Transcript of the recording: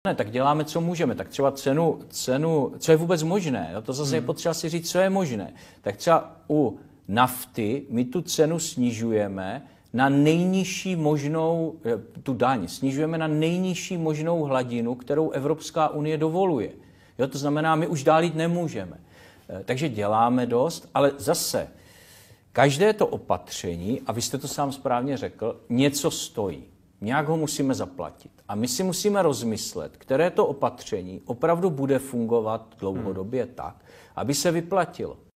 Ne, tak děláme, co můžeme. Tak třeba cenu, co je vůbec možné, jo? To zase je potřeba si říct, co je možné. Tak třeba u nafty my tu cenu snižujeme na nejnižší možnou, tu daň, snižujeme na nejnižší možnou hladinu, kterou Evropská unie dovoluje. Jo? To znamená, my už dál jít nemůžeme. Takže děláme dost, ale zase každé to opatření, a vy jste to sám správně řekl, něco stojí. Nějak ho musíme zaplatit. A my si musíme rozmyslet, které to opatření opravdu bude fungovat dlouhodobě tak, aby se vyplatilo.